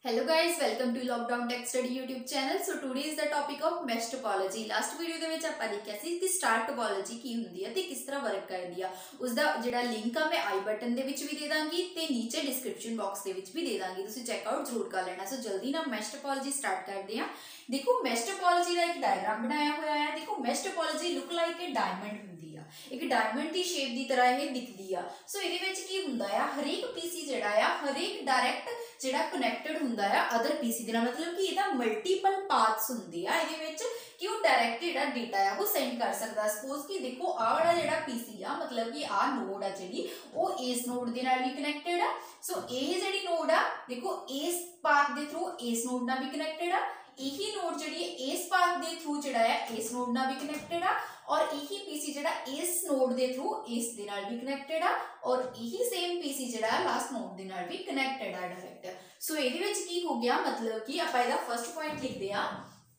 Hello guys, welcome to Lockdown Tech Study YouTube channel. So today is the topic of mesh topology. Last video ਦੇ ਵਿੱਚ ਆਪਾਂ ਦੇਖਿਆ ਸੀ ਕਿ star topology ਕੀ ਹੁੰਦੀ ਹੈ ਤੇ ਕਿਸ ਤਰ੍ਹਾਂ ਵਰਕ ਕਰਦੀ ਆ। ਉਸ ਦਾ ਜਿਹੜਾ ਲਿੰਕ ਆ ਮੈਂ आई बटन ਦੇ ਵਿੱਚ ਵੀ ਦੇ ਦਾਂਗੀ ਤੇ ਨੀਚੇ ਡਿਸਕ੍ਰਿਪਸ਼ਨ ਬਾਕਸ ਦੇ ਵਿੱਚ ਵੀ ਦੇ ਦਾਂਗੀ, ਤੁਸੀਂ ਚੈੱਕ ਆਊਟ ਜ਼ਰੂਰ ਕਰ ਲੈਣਾ। ਸੋ ਜਲਦੀ ਨਾਲ mesh topology ਸਟਾਰਟ ਕਰਦੇ ਆ। ਦੇਖੋ mesh topology ਦਾ ਇੱਕ ਡਾਇਗਰਾਮ ਬਣਾਇਆ ਹੋਇਆ ਹੈ। ਦੇਖੋ mesh topology look like a diamond ਹੁੰਦੀ ਆ, ਇੱਕ ਡਾਇਮੰਡ ਦੀ ਸ਼ੇਪ ਦੀ ਤਰ੍ਹਾਂ ਇਹ ਦਿਖਦੀ ਆ। ਸੋ ਇਹਦੇ ਵਿੱਚ ਕੀ ਹੁੰਦਾ ਆ, ਹਰੇਕ ਪੀਸੀ ਜਿਹੜਾ ਆ ਹਰੇਕ ਡਾਇਰੈਕਟ ਜਿਹੜਾ ਕਨੈਕਟਡ ਹੁੰਦਾ ਆ ਅਦਰ ਪੀਸੀ ਦੇ ਨਾਲ, मतलब कि ਇਹਦਾ ਮਲਟੀਪਲ ਪਾਥਸ ਹੁੰਦੇ ਆ ਇਹਦੇ ਵਿੱਚ ਕਿ ਉਹ ਡਾਇਰੈਕਟ ਜਿਹੜਾ ਡਾਟਾ ਆ ਉਹ ਸੈਂਡ ਕਰ ਸਕਦਾ। ਸਪੋਜ਼ ਕਿ ਦੇਖੋ ਆਹ ਵਾਲਾ ਜਿਹੜਾ ਪੀਸੀ ਆ, मतलब कि ਆਹ ਨੋਡ ਆ ਜਿਹੜੀ ਉਹ ਇਸ ਨੋਡ ਦੇ ਨਾਲ ਵੀ ਕਨੈਕਟਡ ਆ। ਸੋ ਇਹ ਜਿਹੜੀ ਨੋਡ ਆ ਦੇਖੋ ਇਸ ਪਾਥ ਦੇ ਥਰੂ ਇਸ ਨੋਡ ਨਾਲ ਵੀ ਕਨੈਕਟਡ ਆ, ਇਹੀ ਨੋਡ ਜਿਹੜੀ ਇਸ ਪਾਥ ਦੇ ਥਰੂ ਜਿਹੜਾ ਹੈ ਇਸ ਨੋਡ ਨਾਲ ਵੀ ਕਨੈਕਟਡ ਆ, और यही पीसी जड़ा इस नोड दे थ्रू इस दे नाल भी कनेक्टेड आ और यही सेम पीसी जड़ा लास्ट नोड दे नाल भी कनेक्टेड आ डायरेक्ट। सो इहदे विच की हो गया, मतलब कि आपां इहदा फर्स्ट पॉइंट लिखदे आ,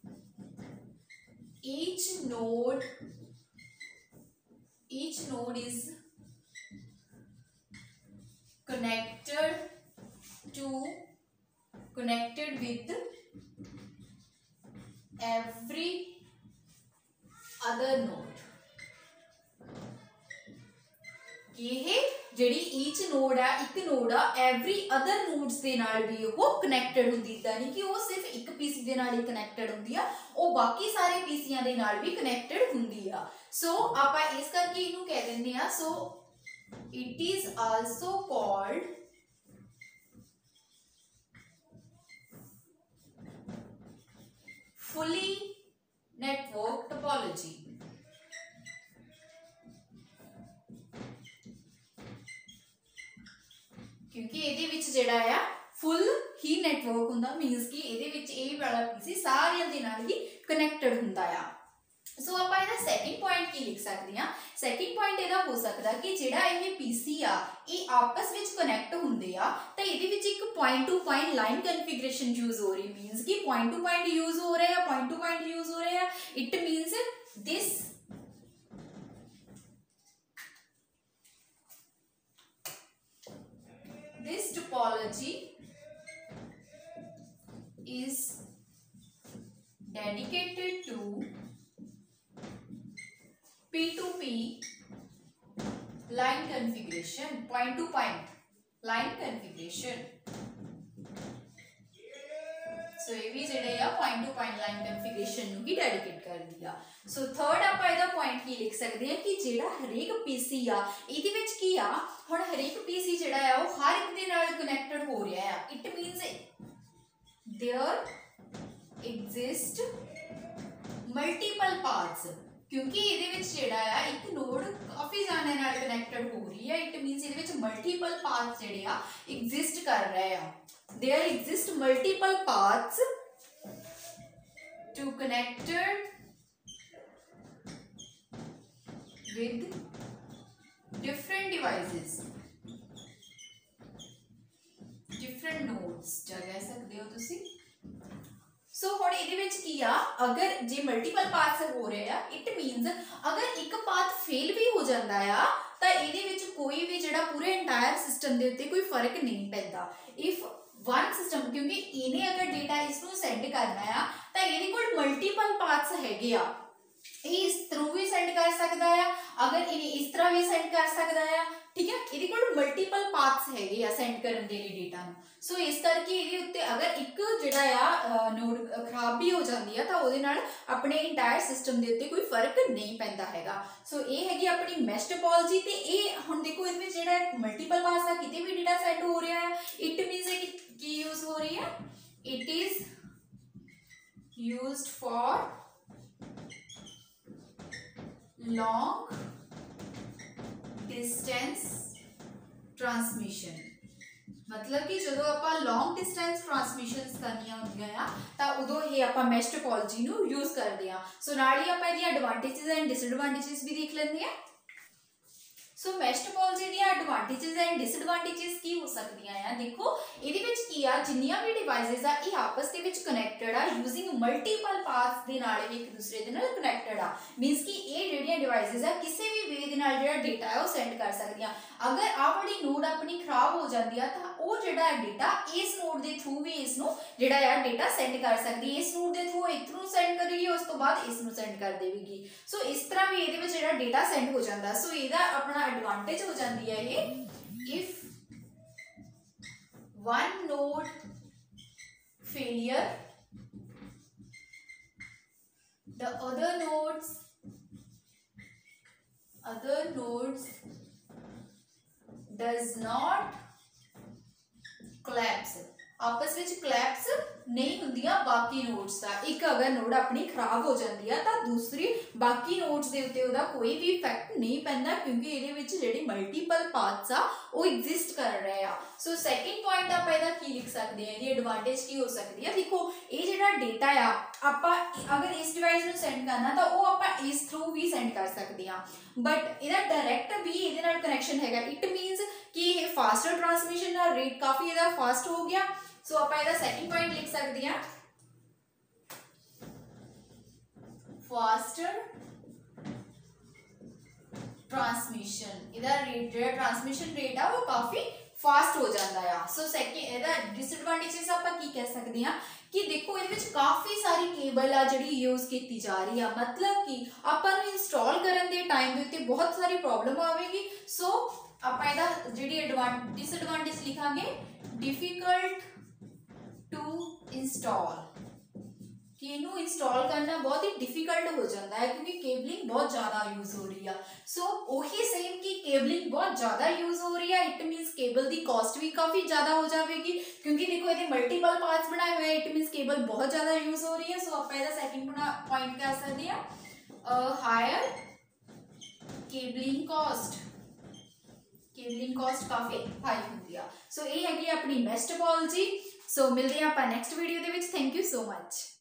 each node is connected with every other node. ये ਜਿਹੜੀ ਈਚ ਨੋਡ ਆ ਇੱਕ ਨੋਡ ਆ ਐਵਰੀ ਅਦਰ ਨੋਡਸ ਦੇ ਨਾਲ ਵੀ ਉਹ ਕਨੈਕਟਡ ਹੁੰਦੀ, ਤਾਂ ਨਹੀਂ ਕਿ ਉਹ ਸਿਰਫ ਇੱਕ ਪੀਸੀ ਦੇ ਨਾਲ ਹੀ ਕਨੈਕਟਡ ਹੁੰਦੀ ਆ, ਉਹ ਬਾਕੀ ਸਾਰੇ ਪੀਸੀਆਂ ਦੇ ਨਾਲ ਵੀ ਕਨੈਕਟਡ ਹੁੰਦੀ ਆ। ਸੋ ਆਪਾਂ ਇਸ ਕਰਕੇ ਇਹਨੂੰ ਕਹਿ ਦਿੰਦੇ ਆ, so it is also called fully network topology। क्योंकि ਇਹਦੇ ਵਿੱਚ ਜਿਹੜਾ ਆ ਫੁੱਲ ਹੀ ਨੈਟਵਰਕ ਹੁੰਦਾ, ਮੀਨਸ ਕਿ ਇਹਦੇ ਵਿੱਚ ਇਹ ਵਾਲਾ ਪੀਸੀ ਸਾਰਿਆਂ ਦੇ ਨਾਲ ਹੀ ਕਨੈਕਟਡ ਹੁੰਦਾ ਆ। ਸੋ ਆਪਾਂ ਇਹਦਾ ਸੈਕਿੰਡ ਪੁਆਇੰਟ ਕੀ ਲਿਖ ਸਕਦੇ ਆ, ਸੈਕਿੰਡ ਪੁਆਇੰਟ ਇਹਦਾ ਹੋ ਸਕਦਾ ਕਿ ਜਿਹੜਾ ਇਹ ਪੀਸੀ ਆ ਇਹ ਆਪਸ ਵਿੱਚ ਕਨੈਕਟ ਹੁੰਦੇ ਆ ਤਾਂ ਇਹਦੇ ਵਿੱਚ ਇੱਕ point to point line configuration use ਹੋ ਰਹੀ, ਮੀਨਸ ਕਿ ਪੁਆਇੰਟ ਟੂ ਪੁਆਇੰਟ ਯੂਜ਼ ਹੋ ਰਿਹਾ, ਪੁਆਇੰਟ ਟੂ ਪੁਆਇੰਟ ਯੂਜ਼ ਹੋ ਰਿਹਾ। It means this topology is dedicated to P2P line configuration, point to point line configuration। So ये भी ਜਿਹੜੇ ਆ point to point line configuration ਨੂੰ ਹੀ ਡੈਡੀਕੇਟ ਕਰਦੀ ਆ। ਸੋ ਥਰਡ ਆਪਾਂ ਇਹਦਾ ਪੁਆਇੰਟ ਕੀ ਲਿਖ ਸਕਦੇ ਆ ਕਿ ਜਿਹੜਾ ਹਰੇਕ ਪੀਸੀ ਆ ਇਹਦੇ ਵਿੱਚ ਕੀ ਆ, ਹੁਣ ਹਰੇਕ ਪੀਸੀ ਜਿਹੜਾ ਆ ਉਹ ਹਰ ਇੱਕ ਦੇ ਨਾਲ ਕਨੈਕਟਡ ਹੋ ਰਿਹਾ ਆ। It means there exist multiple paths, क्योंकि ਇਹਦੇ ਵਿੱਚ ਜਿਹੜਾ ਆ ਇੱਕ ਨੋਡ ਕਾਫੀ ਜਾਣੇ ਨਾਲ ਕਨੈਕਟਡ ਹੋ ਰਹੀ ਹੈ। ਇਟ ਮੀਨਸ ਇਹਦੇ ਵਿੱਚ ਮਲਟੀਪਲ ਪਾਥਸ ਜਿਹੜੇ ਆ ਐਗਜ਼ਿਸਟ ਕਰ ਰਹੇ ਆ। there exist multiple paths to connected with different devices, different nodes ਜਾ ਕਹਿ ਸਕਦੇ ਹੋ ਤੁਸੀਂ। सो ਹੁਣ ਇਹਦੇ ਵਿੱਚ ਕੀ ਆ, ਅਗਰ ਜੇ ਮਲਟੀਪਲ ਪਾਥਸ ਹੋ ਰਹੇ ਆ ਇਟ ਮੀਨਸ ਅਗਰ ਇੱਕ ਪਾਥ ਫੇਲ ਵੀ ਹੋ ਜਾਂਦਾ ਆ ਤਾਂ ਇਹਦੇ ਵਿੱਚ ਕੋਈ ਵੀ ਜਿਹੜਾ ਪੂਰੇ ਇੰਟਾਇਰ ਸਿਸਟਮ ਦੇ ਉੱਤੇ ਕੋਈ ਫਰਕ ਨਹੀਂ ਪੈਂਦਾ। ਇਫ वन सिस्टम, क्योंकि इन्हें अगर डेटा इसनू सेंड करना है तो ये कोल मल्टीपल पाथ्स हैगे आ, ये इस थ्रू भी सेंड कर सकता है, अगर इन्हें इस तरह भी सेंड कर सकता है, ठीक है। ये कोल मल्टीपल पाथ्स हैगे आ सेंड करने के लिए डेटा नू। सो इस करके ये उत्ते अगर एक जिहड़ा आ नोड खराब भी हो जाती है तो उहदे नाल अपने इंटायर सिस्टम दे उत्ते कोई फर्क नहीं पैंदा हैगा। सो ये हैगी अपनी mesh topology ते ये हुण देखो इहदे विच जिहड़ा मल्टीपल पाथ्स आ किते भी डेटा सेंड हो रहा है, इट मीनस की यूज हो रही है, it is used for long distance transmission. मतलब कि जो आप लॉन्ग डिस्टेंस ट्रांसमिशन करनिया होंदियां आ तां उदों ये आप mesh topology नू यूज करते हैं। सो नाल ही आप इहदी एडवांटेजेस एंड डिसएडवांटेजेस भी देख लैंदे आ। सो मैश टोपोलॉजी ਦੀਆਂ ਐਡਵਾਂਟੇजेस ਐਂਡ ਡਿਸਐਡਵਾਂਟੇजेस ਕੀ ਹੋ ਸਕਦੀਆਂ ਆ। ਦੇਖੋ ਇਹਦੇ ਵਿੱਚ ਕੀ ਆ, ਜਿੰਨੀਆਂ ਵੀ ਡਿਵਾਈਸਸ ਆ ਇਹ ਆਪਸ ਦੇ ਵਿੱਚ ਕਨੈਕਟਡ ਆ ਯੂਜ਼ਿੰਗ ਮਲਟੀਪਲ ਪਾਥਸ ਦੇ ਨਾਲ ਇਹ ਇੱਕ ਦੂਸਰੇ ਦੇ ਨਾਲ ਕਨੈਕਟਡ ਆ। ਮੀਨਸ ਕਿ ਇਹ ਜਿਹੜੀਆਂ ਡਿਵਾਈਸਸ ਆ ਕਿਸੇ ਵੀ ਵੇ ਦੇ ਨਾਲ ਜਿਹੜਾ ਡੇਟਾ ਹੈ ਉਹ ਸੈਂਡ ਕਰ ਸਕਦੀਆਂ। ਅਗਰ ਆਹ ਵਾਲੀ ਨੋਡ ਆਪਣੀ ਖਰਾਬ ਹੋ ਜਾਂਦੀ ਆ ਤਾਂ ਉਹ ਜਿਹੜਾ ਡੇਟਾ ਇਸ ਨੋਡ ਦੇ ਥਰੂ ਵੀ ਇਸ ਨੂੰ ਜਿਹੜਾ ਆ ਡੇਟਾ ਸੈਂਡ ਕਰ ਸਕਦੀ ਹੈ। ਇਸ ਨੋਡ ਦੇ ਥਰੂ ਇੱਕ ਨੂੰ ਸੈਂਡ ਕਰੇਗੀ, ਉਸ ਤੋਂ ਬਾਅਦ ਇਸ ਨੂੰ ਸੈਂਡ ਕਰ ਦੇਵੇਗੀ। ਸੋ ਇਸ ਤਰ੍ਹਾਂ ਵੀ ਇਹਦੇ ਵਿੱਚ ਜਿਹੜਾ ਡੇਟਾ ਸੈਂਡ ਹੋ ਜਾਂਦਾ। ਸੋ ਇਹਦਾ ਆਪਣਾ एडवांटेज हो जाती है ये, if one node failure the other nodes does not collapse, आपस ਵਿੱਚ collapse नहीं ਹੁੰਦੀਆਂ ਬਾਕੀ ਨੋਡਸ ਦਾ। ਇੱਕ ਅਗਰ ਨੋਡ ਆਪਣੀ ਖਰਾਬ ਹੋ ਜਾਂਦੀ ਆ ਤਾਂ ਦੂਸਰੀ ਬਾਕੀ ਨੋਡਸ ਦੇ ਉੱਤੇ ਉਹਦਾ ਕੋਈ ਵੀ ਇਫੈਕਟ ਨਹੀਂ ਪੈਂਦਾ ਕਿਉਂਕਿ ਇਹਦੇ ਵਿੱਚ ਜਿਹੜੀ ਮਲਟੀਪਲ ਪਾਥਸ ਆ ਉਹ ਐਗਜ਼ਿਸਟ ਕਰ ਰਹੇ ਆ। ਸੋ ਸੈਕਿੰਡ ਪੁਆਇੰਟ ਆਪਾਂ ਇਹਦਾ ਕੀ ਲਿਖ ਸਕਦੇ ਆ, ਇਹਦੀ ਐਡਵਾਂਟੇਜ ਕੀ ਹੋ ਸਕਦੀ ਆ। ਦੇਖੋ ਇਹ ਜਿਹੜਾ ਡੇਟਾ ਆ ਆਪਾਂ ਅਗਰ ਇਸ ਡਿਵਾਈਸ ਨੂੰ ਸੈਂਡ ਕਰਨਾ ਤਾਂ ਉਹ ਆਪਾਂ ਇਸ ਥਰੂ ਵੀ ਸੈਂਡ ਕਰ ਸਕਦੇ ਆ, ਬਟ ਇਹਦਾ ਡਾਇਰੈਕਟ ਵੀ ਇਹਦੇ ਨਾਲ ਕਨੈਕਸ਼ਨ ਹੈਗਾ। ਇਟ ਮੀਨਸ ਕਿ ਇਹ ਫਾਸਟਰ ਟ੍ਰਾਂਸਮਿਸ਼ਨ ਦਾ ਰੇਟ ਕਾਫੀ ਇਹਦਾ ਫਾਸਟ ਹੋ ਗਿਆ। सो आप ਇਹਦਾ ਸੈਕਿੰਡ ਪੁਆਇੰਟ ਲਿਖ ਸਕਦੇ ਹਾਂ, ਫਾਸਟਰ ट्रांसमिशन। ਇਹਦਾ ਰੇਟ ਜਿਹੜਾ ਟ੍ਰਾਂਸਮਿਸ਼ਨ ਰੇਟ ਆ ਉਹ ਕਾਫੀ ਫਾਸਟ ਹੋ ਜਾਂਦਾ ਆ। ਸੋ ਸੈਕਿੰਡ ਇਹਦਾ ਡਿਸਐਡਵਾਂਟੇजेस ਆਪਾਂ ਕੀ ਕਹਿ ਸਕਦੇ ਹਾਂ ਕਿ ਦੇਖੋ ਇਹਦੇ ਵਿੱਚ ਕਾਫੀ ਸਾਰੀ ਕੇਬਲ ਆ ਜਿਹੜੀ ਯੂਜ਼ ਕੀਤੀ ਜਾ ਰਹੀ ਆ, ਮਤਲਬ ਕਿ ਆਪਾਂ ਨੂੰ ਇੰਸਟਾਲ ਕਰਨ ਦੇ ਟਾਈਮ ਦੇ ਉੱਤੇ ਬਹੁਤ ਸਾਰੀ ਪ੍ਰੋਬਲਮ ਆਵੇਗੀ। ਸੋ ਆਪਾਂ ਇਹਦਾ ਜਿਹੜੀ ਡਿਸਐਡਵਾਂਟੇਜ ਲਿਖਾਂਗੇ, ਡਿਫਿਕਲਟ टू इंस्टॉल, कि इनू इंस्टॉल करना बहुत ही डिफिकल्ट हो जाता है क्योंकि केबलिंग बहुत ज़्यादा यूज हो रही है। सो वही सेम कि केबलिंग बहुत ज़्यादा यूज हो रही है, इट मीनस केबल की कॉस्ट भी काफ़ी ज़्यादा हो जाएगी क्योंकि देखो ये मल्टीपल पार्ट्स बनाए हुए, इट मीनस केबल बहुत ज़्यादा यूज हो रही है। सो आप सैकेंड पॉइंट कह सकते हैं, higher cabling cost, cabling cost काफ़ी हाई होती है। सो ये हैगी अपनी मैश टोपोलॉजी। सो मिलते हैं आप नैक्सट वीडियो के। Thank you so much.